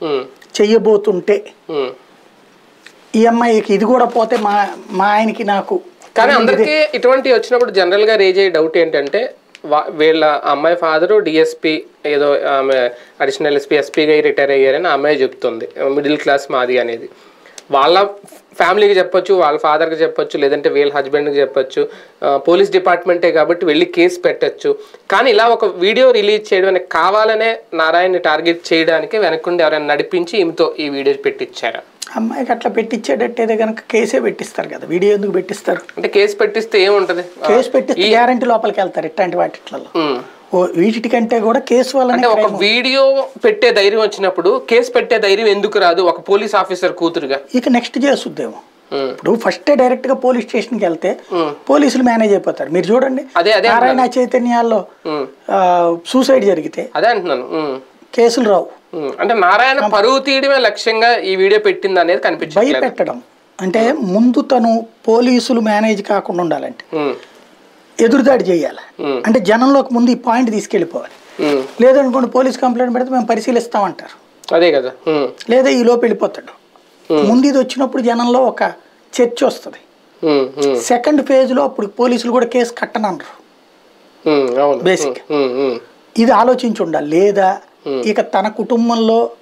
చెయ్యబోతుంటే ఈ అమ్మాయికి ఇది కూడా పోతే మా ఆయనకి నాకు. కానీ అందరికీ ఇటువంటి వచ్చినప్పుడు జనరల్ గా రేజ్ అయ్యే డౌట్ ఏంటంటే వీళ్ళ అమ్మాయి ఫాదరు డిఎస్పీ ఏదో ఆమె అడిషనల్ ఎస్పీగా రిటైర్ అయ్యారని ఆ అమ్మాయి చెప్తుంది, మిడిల్ క్లాస్ మాది అనేది. వాళ్ళ ఫ్యామిలీకి చెప్పొచ్చు, వాళ్ళ ఫాదర్కి చెప్పొచ్చు, లేదంటే వీళ్ళ హస్బెండ్కి చెప్పొచ్చు, పోలీస్ డిపార్ట్మెంటే కాబట్టి వెళ్ళి కేసు పెట్టచ్చు. కానీ ఇలా ఒక వీడియో రిలీజ్ చేయడం అనేది కావాలనే నారాయణని టార్గెట్ చేయడానికి వెనక్కుండి ఎవరైనా నడిపించి ఈమెతో ఈ వీడియో పెట్టించారా? అమ్మాయికి అట్లా పెట్టించేటట్టయితే కనుక కేసే పెట్టిస్తారు కదా, వీడియో ఎందుకు పెట్టిస్తారు? అంటే కేసు పెట్టిస్తే ఏముంటది? కేసు పెట్టిస్తే గ్యారంటీ లోపలికి వెళ్తారు ఇట్లాంటి వాటిలలో. వీటికంటే కూడా కేసు వల్ల ఒక వీడియో పెట్టే ధైర్యం వచ్చినప్పుడు కేసు పెట్టే ధైర్యం ఎందుకు రాదు ఒక పోలీస్ ఆఫీసర్ కూతురుగా? ఇక నెక్స్ట్ చేస్తుందేమో. ఇప్పుడు ఫస్టే డైరెక్ట్ గా పోలీస్ స్టేషన్కి వెళ్తే పోలీసులు మేనేజ్ అయిపోతారు. మీరు చూడండి నారాయణ చైతన్యాల్లో సూసైడ్ జరిగితే అదే అంటున్నాను, కేసులు రావు. అంటే నారాయణ పరువు తీయడమే లక్ష్యంగా ఈ వీడియో పెట్టింది అనేది కనిపించింది. భయపెట్టడం అంటే ముందు తను పోలీసులు మేనేజ్ కాకుండా ఉండాలంటే ఎదురుదాడి చేయాలి. అంటే జనంలోకి ముందు ఈ పాయింట్ తీసుకెళ్ళిపోవాలి. లేదనుకోండి పోలీస్ కంప్లైంట్ పెడితే మేము పరిశీలిస్తామంటారు, అదే కదా. లేదా ఈ లోపు వెళ్ళిపోతాడు. ముందు ఇది వచ్చినప్పుడు జనంలో ఒక చర్చ వస్తుంది. సెకండ్ ఫేజ్ లో అప్పుడు పోలీసులు కూడా కేసు కట్టనన్నారు. బేసిక్ ఇది ఆలోచించి ఉండాలి. లేదా ఇక తన కుటుంబంలో